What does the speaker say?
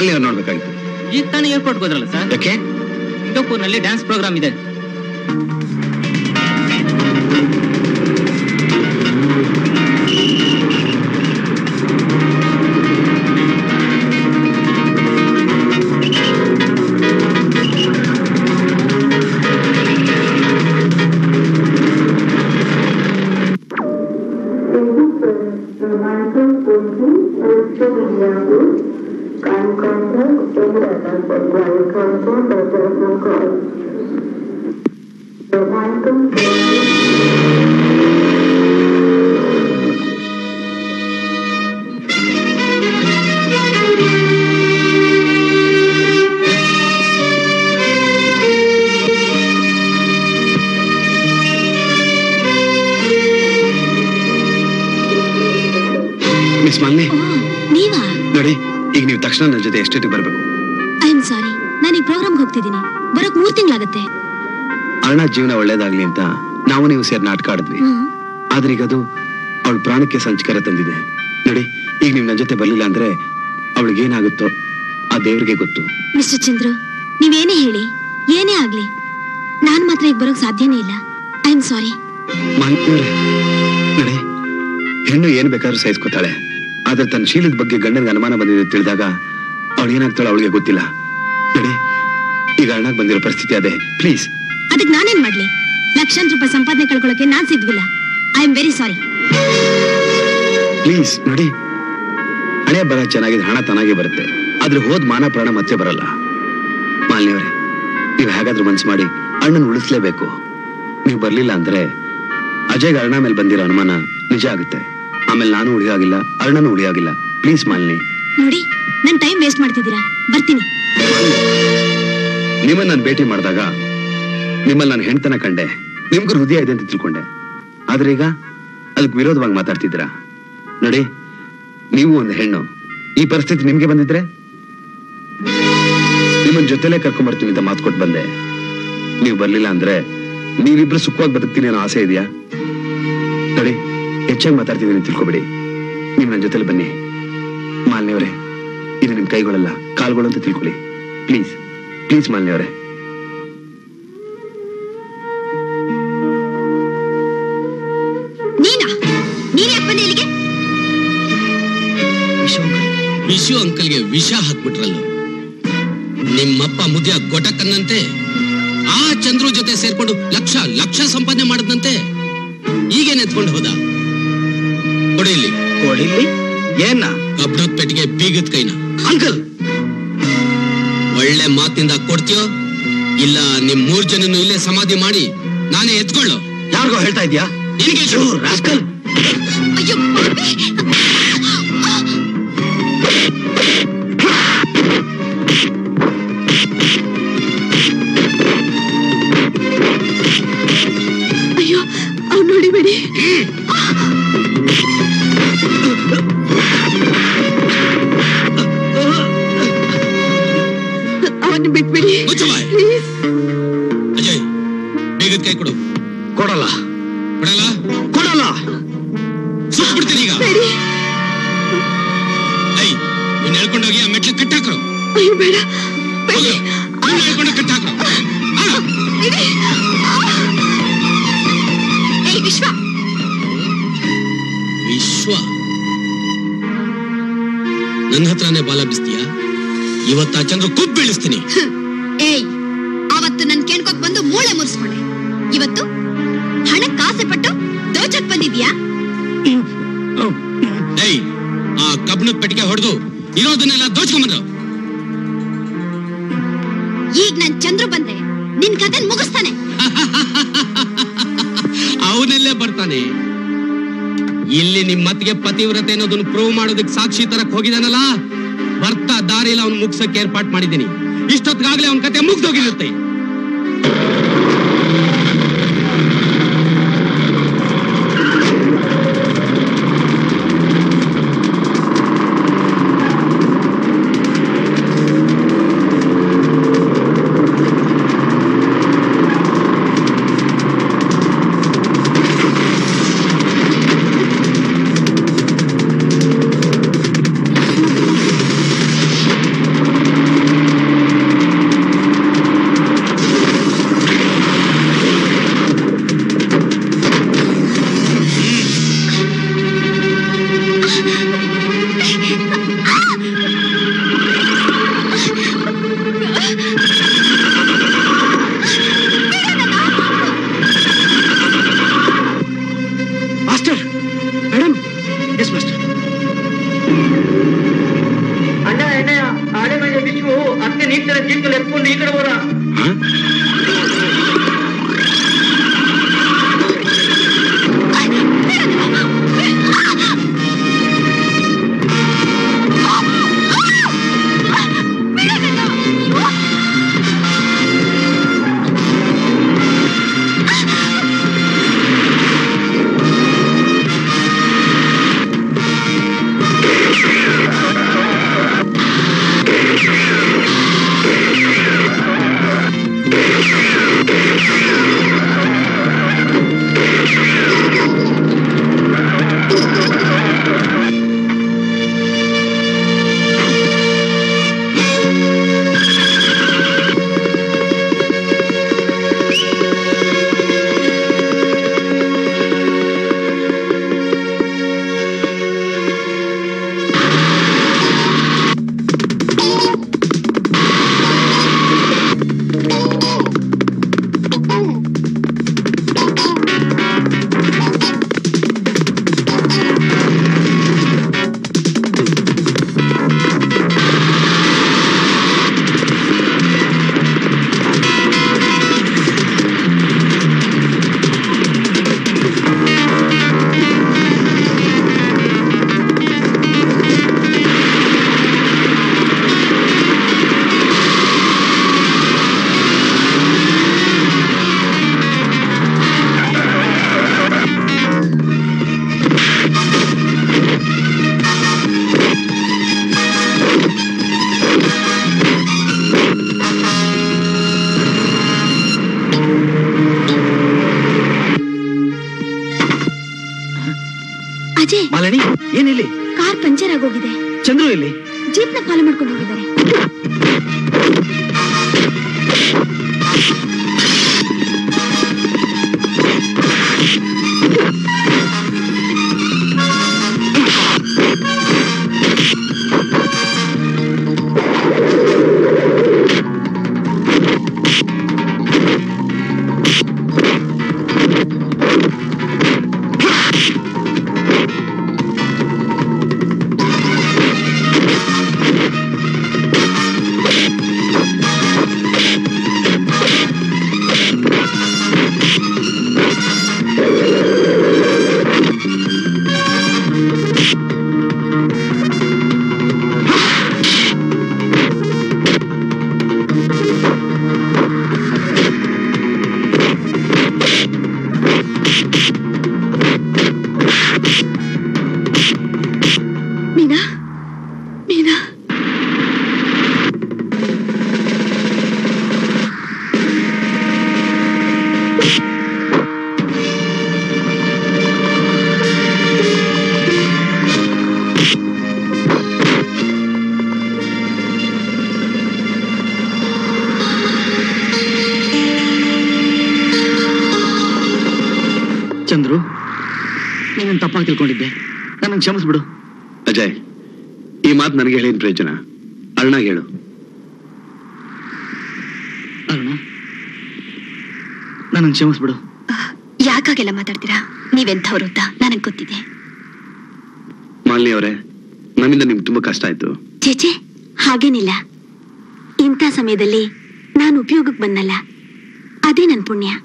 ಮಾಲಿನಿ ಅವ್ರು ನೋಡ್ಬೇಕಾಗಿತ್ತು. ಈಗ ತಾನೇ ಏರ್ಪೋರ್ಟ್ ಹೋದ್ರಲ್ಲ ಸರ್? ಯಾಕೆ? ಇಂಡೋಪೂರ್ನಲ್ಲಿ ಡ್ಯಾನ್ಸ್ ಪ್ರೋಗ್ರಾಮ್ ಇದೆ. ನೋಡಿ, ಈಗ ನೀವು ತಕ್ಷಣ ನನ್ನ ಜೊತೆ ಎಸ್ಟೇಟ್ಗೆ ಬರಬೇಕು. ಐ ಆಮ್ ಸಾರಿ, ನಾನು ಈ ಪ್ರೋಗ್ರಾಮ್ಗೆ ಹೋಗ್ತಿದ್ದೀನಿ. ಬರೋಕ್ 3 ತಿಂಗಳಾಗುತ್ತೆ. ಅರುಣ ಜೀವನ ಒಳ್ಳೇದಾಗ್ಲಿ ಅಂತ ನಾವು ನೀವು ಸೇರಿ ನಾಟಕ ಆಡಿದ್ವಿ. ಆದ್ರೆ ಈಗ ಅದು ಅವಳ ಪ್ರಾಣಕ್ಕೆ ಸಂಚಕಾರ ತಂದಿದೆ. ನೋಡಿ, ಈಗ ನೀವು ನನ್ನ ಜೊತೆ ಬರ್ಲಿಲ್ಲ ಅಂದ್ರೆ ಅವಳಿಗೆ ಏನಾಗುತ್ತೋ ಆ ದೇವ್ರಿಗೆ ಗೊತ್ತು. ಮಿಸ್ಟರ್ ಚಂದ್ರು, ನೀವೇನೇ ಹೇಳಿ, ಏನೇ ಆಗ್ಲಿ, ನಾನ್ ಮಾತ್ರ ಈಗ ಬರೋಕ್ ಸಾಧ್ಯನೇ ಇಲ್ಲ. I am sorry. ನೋಡಿ, ಹೆಣ್ಣು ಏನ್ ಬೇಕಾದ್ರೂ ಸಹಿಸ್ಕೊತಾಳೆ. ಆದ್ರೆ ತನ್ನ ಶೀಲದ ಬಗ್ಗೆ ಗಂಡನಿಗೆ ಅನುಮಾನ ಬಂದಿದೆ ತಿಳಿದಾಗ ಅವಳು ಏನಾಗ್ತಾಳೆ ಅವಳಿಗೆ ಗೊತ್ತಿಲ್ಲ. ನೋಡಿ, ಈಗ ಅಣ್ಣಾಗ್ ಬಂದಿರೋ ಪರಿಸ್ಥಿತಿ ಅದೇ. ಪ್ಲೀಸ್. ಅದಕ್ಕೆ ನಾನೇನ್ ಮಾಡ್ಲಿ? ಲಕ್ಷಾಂತರ ರೂಪಾಯಿ ಸಂಪಾದನೆ ಕಳ್ಕೊಳ್ಳೋಕೆ ನಾನ್ ಸಿದ್ವಿಲ್ಲ. I am very sorry. Please ನೋಡಿ, ಹಣೆ ಬರ ಚೆನ್ನಾಗಿದೆ, ಹಣ ತಾನಾಗೆ ಬರುತ್ತೆ. ಆದ್ರೆ ಹೋದ್ ಮಾನ ಪ್ರಾಣ ಮತ್ತೆ ಬರಲ್ಲ. ಮಾಲಿನಿಯವರೇ, ನೀವು ಹೇಗಾದ್ರೂ ಮನ್ಸು ಮಾಡಿ ಅಣ್ಣನ ಉಳಿಸ್ಲೇಬೇಕು. ನೀವು ಬರ್ಲಿಲ್ಲ ಅಂದ್ರೆ ಅಜಯ್ಗೆ ಅರುಣ ಮೇಲೆ ಬಂದಿರೋ ಅನುಮಾನ ನಿಜ ಆಗುತ್ತೆ. ಆಮೇಲೆ ನಾನು ಉಳಿಯಾಗಿಲ್ಲ, ಅರುಣನು ಉಳಿಯಾಗಿಲ್ಲ. ಪ್ಲೀಸ್ ಮಾಲಿನಿ. ನೋಡಿ, ನನ್ ಟೈಮ್ ವೇಸ್ಟ್ ಮಾಡ್ತಿದ್ದೀರಾ. ಬರ್ತೀನಿ. ನಿಮ್ಮನ್ನ ನಾನು ಭೇಟಿ ಮಾಡಿದಾಗ ನಿಮ್ಮಲ್ಲಿ ನಾನು ಹೆಣ್ತನ ಕಂಡೆ, ನಿಮ್ಗೂ ಹೃದಯ ಇದೆ ಅಂತ ತಿಳ್ಕೊಂಡೆ. ಆದ್ರೆ ಈಗ ಅದಕ್ಕೆ ವಿರೋಧವಾಗಿ ಮಾತಾಡ್ತಿದ್ದೀರಾ. ನೋಡಿ, ನೀವು ಒಂದು ಹೆಣ್ಣು, ಈ ಪರಿಸ್ಥಿತಿ ನಿಮ್ಗೆ ಬಂದಿದ್ರೆ ನಿಮ್ಮನ್ನ ಜೊತೆಲೇ ಕರ್ಕೊಂಡ್ಬರ್ತೀನಿ ಅಂತ ಮಾತು ಕೊಟ್ಟು ಬಂದೆ. ನೀವು ಬರ್ಲಿಲ್ಲ ಅಂದ್ರೆ ನೀವಿಬ್ರು ಸುಖವಾಗಿ ಬದುಕ್ತೀನಿ ಅನ್ನೋ ಆಸೆ ಇದೆಯಾ? ನೋಡಿ, ಹೆಚ್ಚಾಗಿ ಮಾತಾಡ್ತಿದ್ದೀನಿ ತಿಳ್ಕೊಬೇಡಿ. ನೀವು ನನ್ನ ಜೊತೆಲಿ ಬನ್ನಿ. ಮಾಲಿನಿಯವರೇ, ಇದು ನಿಮ್ ಕೈಗಳಲ್ಲ, ಕಾಲ್ಗಳು ಅಂತ ತಿಳ್ಕೊಳ್ಳಿ. ಪ್ಲೀಸ್ ಪ್ಲೀಸ್ ಮಾಲಿನಿಯವರೇ. ವಿಶು ಅಂಕಲ್ಗೆ ವಿಷ ಹಾಕ್ಬಿಟ್ರಲ್ಲ. ನಿಮ್ಮಪ್ಪ ಮುದ್ಯ ಗೊಟಕನ್ನಂತೆ ಆ ಚಂದ್ರು ಜೊತೆ ಸೇರ್ಕೊಂಡು ಲಕ್ಷ ಲಕ್ಷ ಸಂಪಾದನೆ ಮಾಡದಂತೆ ಈಗೇನ್ ಎತ್ಕೊಂಡು ಹೋದ. ಕೊಡಿಲಿ ಕೊಡಿಲಿ ಏನ? ಕಬ್ಣದ ಪೆಟ್ಟಿಗೆ ಬೀಗದ ಕೈನ. ಅಂಕಲ್, ಒಳ್ಳೆ ಮಾತಿಂದ ಕೊಡ್ತೀಯೋ ಇಲ್ಲ ನಿಮ್ 3 ಜನನು ಇಲ್ಲೇ ಸಮಾಧಿ ಮಾಡಿ ನಾನೇ ಎತ್ಕೊಳ್ಳು. ಯಾರಿಗೋ ಹೇಳ್ತಾ ಇದ್ಯಾ? ನಿನಗೆ ರಾಸ್ಕಲ್. ಅಯ್ಯೋ, ಅವ್ನು ನೋಡಿಬೇಡಿ. ಅವನು ಬಿಟ್ಬಿಡಿ. ಅಜಯ್, ಬೇಗದ ಕೈ ಕೊಡು. ಕೊಡಲ್ಲ ಕೊಡಲ್ಲ ಕೊಡಲ್ಲ. ಸುಟ್ಬಿಡ್ತೀನಿ ಈಗ. ಐ, ನೀನ್ ಹೇಳ್ಕೊಂಡೋಗಿ ಆ ಮೆಟ್ಲು ಕಟ್ಟಾಕ್ರು. ಅಯ್ಯೋ ಬೇಡ. ಹೇಳ್ಕೊಂಡು ಕಟ್ಟಾಕ್ರು. ವಿಶ್ವ ವಿಶ್ವ ನನ್ನ ಹತ್ರನೇ ಬಾಲ ಬಿಸ್ತೀಯ. ಇವತ್ತ ಚಂದ್ರ ಕುದ್ ಬೀಳಿಸ್ತೀನಿ. ಏಯ್, ಅವತ್ತು ನನ್ ಕೇಳ್ಕೊಕ್ ಬಂದು ಮೂಳೆ ಮುರಿಸ್ಕೊಂಡೆ. ಇವತ್ತು ಹಣಕ್ಕೆ ಆಸೆ ಪಟ್ಟು ದೋಚಕ್ ಬಂದಿದ್ಯಾ? ಏಯ್, ಆ ಕಬ್ಣದ ಪೆಟ್ಟಿಗೆ ಹೊಡೆದು ಇರೋದನ್ನೆಲ್ಲ ದೋಚ್ಕೊಂಡ್ಬಂದ್ರು. ಈಗ ನನ್ ಚಂದ್ರು ಬಂದೆ ನಿನ್ ಕತೆ ಮುಗಿಸ್ತಾನೆ. ಅವನಲ್ಲೇ ಬರ್ತಾನೆ. ಇಲ್ಲಿ ನಿಮ್ಮತ್ತಿಗೆ ಪತಿವ್ರತೆ ಅನ್ನೋದನ್ನ ಪ್ರೂವ್ ಮಾಡೋದಕ್ಕೆ ಸಾಕ್ಷಿ ತರಕ್ ಹೋಗಿದಾನಲ್ಲ, ಬರ್ತಾ ದಾರಿಯಲ್ಲಿ ಅವ್ನು ಮುಗ್ಸಕ್ಕೆ ಏರ್ಪಾಟ್ ಮಾಡಿದ್ದೀನಿ. ಇಷ್ಟೊತ್ತಿಗಾಗ್ಲೇ ಅವನ ಕತೆ ಮುಗ್ದೋಗಿರುತ್ತೆ. ಜೇಜೆ ಮಾಲಿನಿ ಏನಿಲ್ಲಿ? ಕಾರ್ ಪಂಚರ್ ಆಗೋಗಿದೆ. ಚಂದ್ರು ಇಲ್ಲಿ? ಜೀಪ್ನ ಫಾಲೋ ಮಾಡ್ಕೊಂಡು ಹೋಗಿದ್ದಾರೆ. ಚಂದ್ರು, ನೀನು ತಪ್ಪಾಗಿ ತಿಳ್ಕೊಂಡಿದ್ದೆ, ನನ್ನ ಕ್ಷಮಿಸ್ಬಿಡು. ಅಜಯ್, ಈ ಮಾತು ನನಗೆ ಹೇಳಿದ ಪ್ರಯೋಜನ? ಅರುಣ ಹೇಳು. ಅರುಣ, ನನ್ನ ಕ್ಷಮಿಸ್ಬಿಡು. ಯಾಕಾಗೆಲ್ಲ ಮಾತಾಡ್ತೀರಾ? ನೀವೆಂಥವ್ರು ಅಂತ ನನಗೆ ಗೊತ್ತಿದೆ. ಮಾಲಿನಿ ಅವರೇ, ನನ್ನಿಂದ ನಿಮ್ಗೆ ತುಂಬಾ ಕಷ್ಟ ಆಯ್ತು. ಚೇಚೆ, ಹಾಗೇನಿಲ್ಲ. ಇಂಥ ಸಮಯದಲ್ಲಿ ನಾನು ಉಪಯೋಗಕ್ಕೆ ಬಂದಲ್ಲ, ಅದೇ ನನ್ನ ಪುಣ್ಯ.